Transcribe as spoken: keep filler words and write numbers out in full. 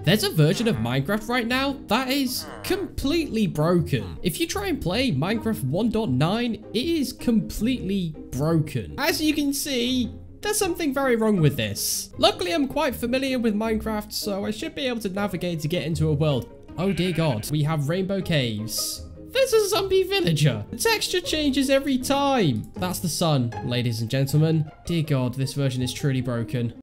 There's a version of Minecraft right now that is completely broken. If you try and play Minecraft one point nine, it is completely broken. As you can see, there's something very wrong with this. Luckily, I'm quite familiar with Minecraft, so I should be able to navigate to get into a world. Oh dear God, we have rainbow caves. There's a zombie villager. The texture changes every time. That's the sun, ladies and gentlemen. Dear God, this version is truly broken.